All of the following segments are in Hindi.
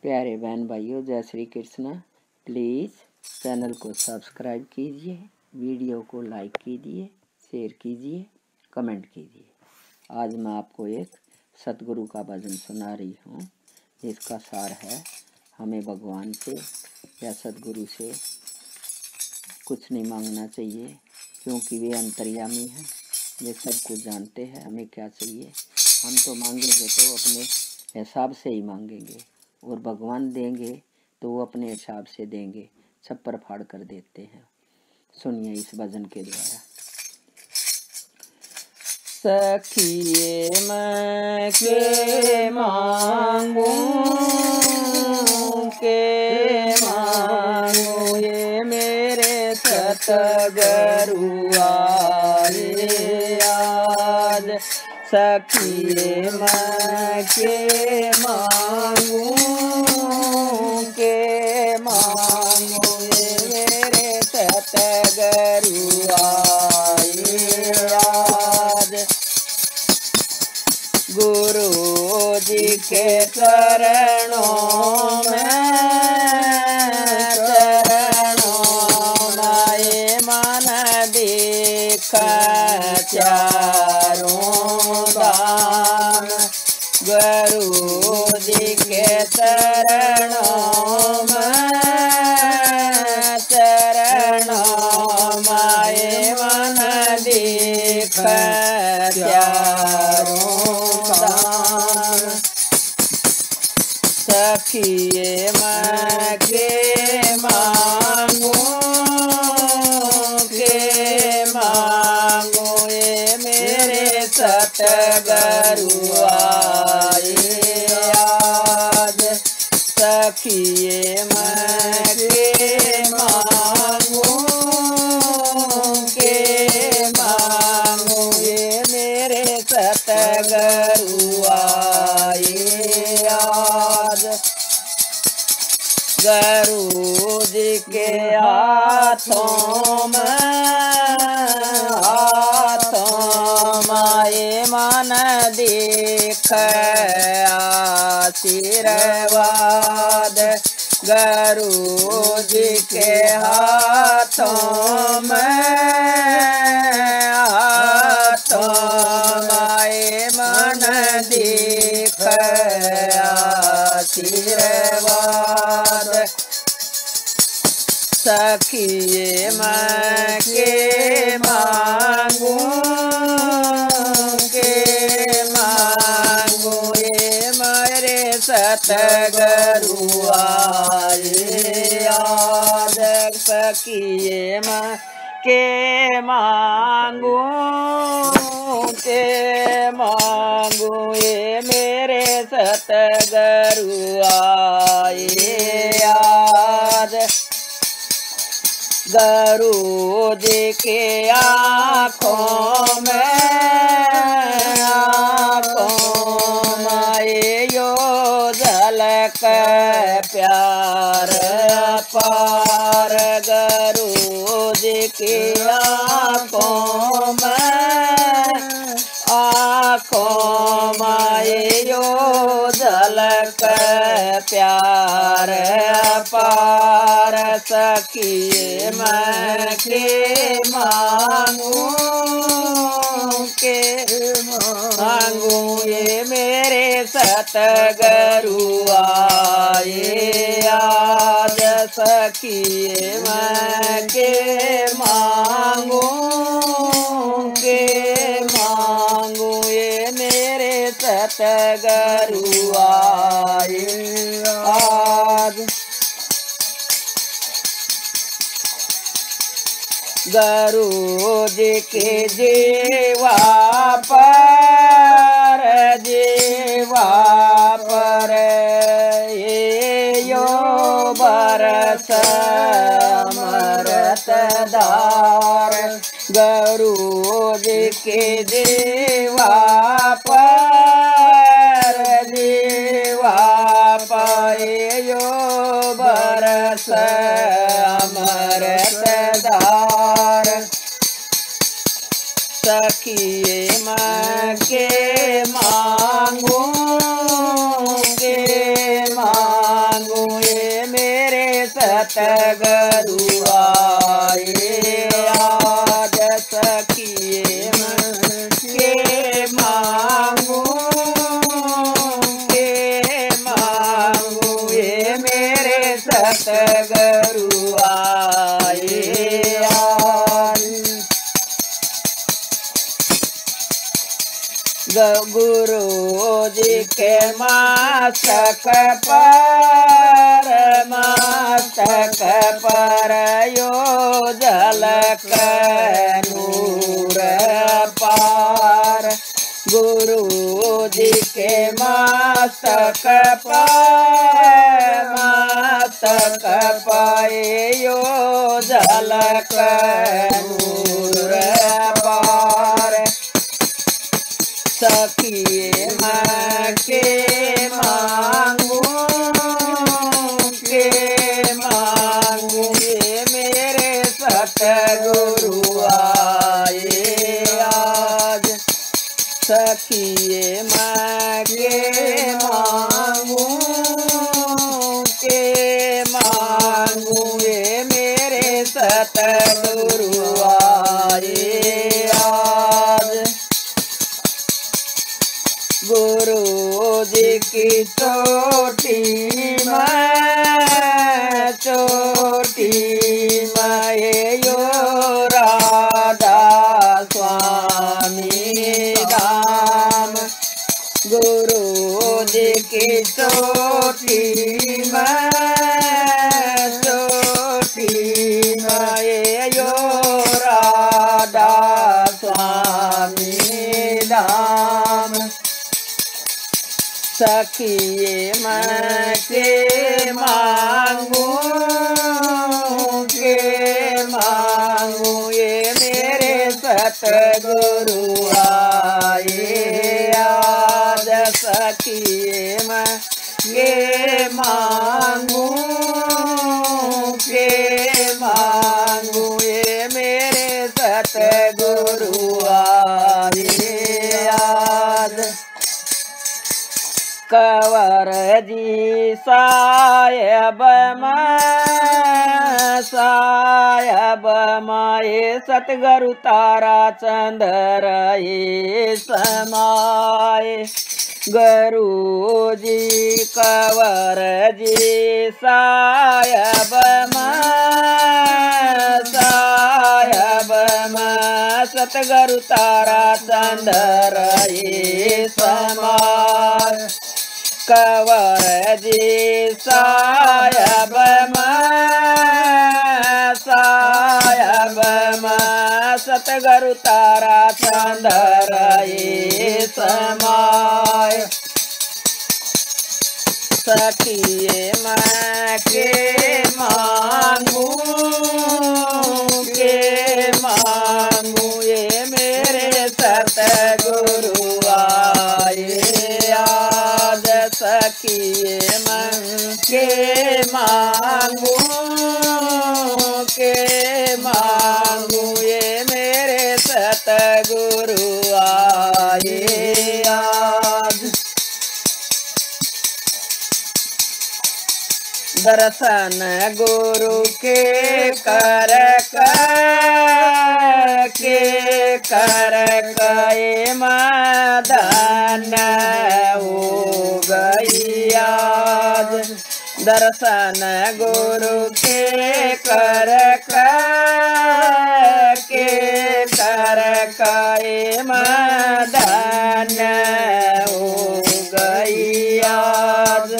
प्यारे बहन भाइयों, जय श्री कृष्ण। प्लीज़ चैनल को सब्सक्राइब कीजिए, वीडियो को लाइक कीजिए, शेयर कीजिए, कमेंट कीजिए। आज मैं आपको एक सतगुरु का भजन सुना रही हूँ, जिसका सार है हमें भगवान से या सतगुरु से कुछ नहीं मांगना चाहिए, क्योंकि वे अंतर्यामी हैं, वे सब कुछ जानते हैं हमें क्या चाहिए। हम तो मांगेंगे तो अपने हिसाब से ही मांगेंगे, और भगवान देंगे तो वो अपने हिसाब से देंगे, छप्पर फाड़ कर देते हैं। सुनिए इस भजन के द्वारा। सखिए मैं के मांगू ये मेरे सतगुरु आए आज। सखिए मैं के मांगू ये मेरे सतगुरु आए आज। गुरु जी के चरणों में ये मन देख चारों दान। गुरु जी के चरणों में ये मन देख चारों दान। सखिए मैं के मांगू ये मेरे सतगुरु आए आज। सखिए मैं के मांगू ये मेरे सतगुरु आए आज। गुरु जी के हाथों में ये मन देख आशीर्वाद। गुरु जी के हाथों में ये मन देख आशीर्वाद। सखिए मैं के मांगू ये मेरे सतगुरु आए आज। सखिए मैं के मांगू ये मेरे सतगुरु आए आज। गुरु जी के आँखों में यो झलक प्यार पार। गुरु जी की आँखों में यो झलक प्यार पार। सखिए मैं के मांगू ये मेरे सतगुरु आए आज। सखिए मैं के मांगू ये मेरे सतगुरु आए आज। गुरु जी के जीवा पर ये यो बरस अमृत धार। गुरु जी के जीवा पर यो बरस अमृत धार। सखिए मैं के मांगू सतगुरु आए आज सखिए मन के मांगू ये मेरे सतगुरु आए आज। गुरु जी के मस्तक पर यो झलक नूर पार। गुरु जी के मस्तक पाए यो झलक नूर पार। सखिए माँ के मांगू ये मेरे सतगुरु आए आज। सखिए माँ के मांगू ये मेरे सतगुरु आए आज। गुरु जी की चोटी में यो राधा स्वामी धाम। गुरु जी की चोटी में यो राधा स्वामी धाम। सखिए मैं के मांगू ये मेरे सतगुरु आए आज। सखिए मैं के मांगू ये मेरे सतगुरु आए आज। कंवर जी साहेब माए सतगुरु तारा चंदर ये समाए। गुरु जी कंवर जी साहेब सतगुरु तारा चंदर ये समाए। कंवर जी साहेब सतगुरु तारा चंदर ये समाए। सखिए मैं के मांगू ये मेरे सतगुरु आए आज। सखिए मैं के मांगू ये मेरे सतगुरु आए आज। दर्शन गुरु के कर मदन हो गई आज। दर्शन गुरु के कर मदन हो गई आज।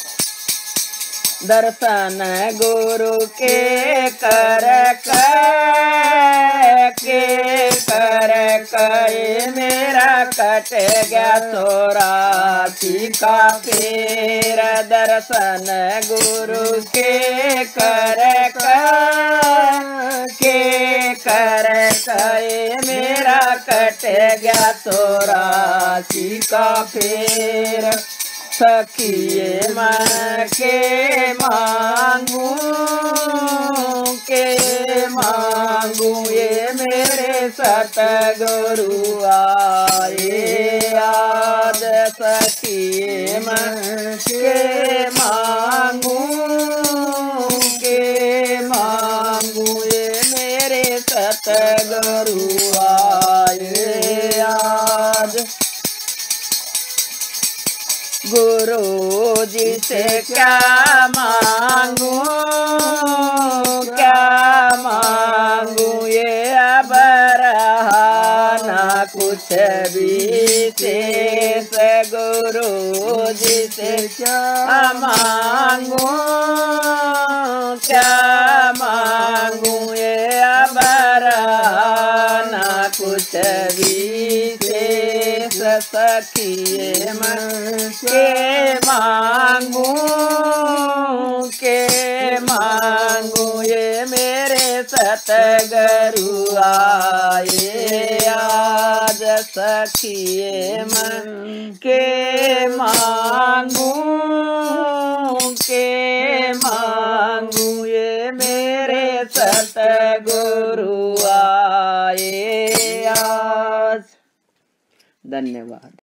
दर्शन गुरु के कर मेरा कट गया 84 का फेर। दर्शन गुरु के कर मेरा कट गया 84 का फेर। सखिए मैं के मांगू ये मेरे सतगुरु आए आज। सखिए मैं के मांगू गुरु जी से क्या मांगू, क्या मांगू, ये अब रहा ना कुछ विशेष। गुरु जी से क्या मांगू, क्या मांगू, ये अब रहा ना कुछ विशेष। सखिए मन के मांगू, के मांगू, ये मेरे सतगुरु आए आज। सखिए मन के मांगू, के मांगू, ये मेरे सतगुरु आए आज। धन्यवाद।